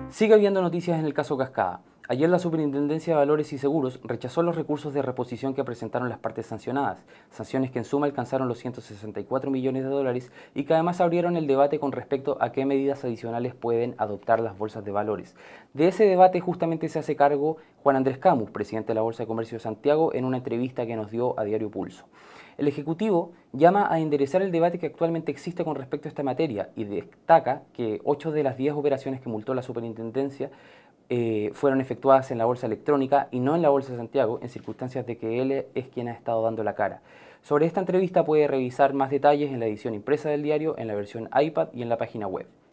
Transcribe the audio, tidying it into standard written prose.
Sigue habiendo noticias en el caso Cascada. Ayer la Superintendencia de Valores y Seguros rechazó los recursos de reposición que presentaron las partes sancionadas, sanciones que en suma alcanzaron los 164 millones de dólares y que además abrieron el debate con respecto a qué medidas adicionales pueden adoptar las bolsas de valores. De ese debate justamente se hace cargo Juan Andrés Camus, presidente de la Bolsa de Comercio de Santiago, en una entrevista que nos dio a Diario Pulso. El Ejecutivo llama a enderezar el debate que actualmente existe con respecto a esta materia y destaca que 8 de las 10 operaciones que multó la Superintendencia fueron efectuadas en la bolsa electrónica y no en la bolsa de Santiago, en circunstancias de que él es quien ha estado dando la cara. Sobre esta entrevista puede revisar más detalles en la edición impresa del diario, en la versión iPad y en la página web.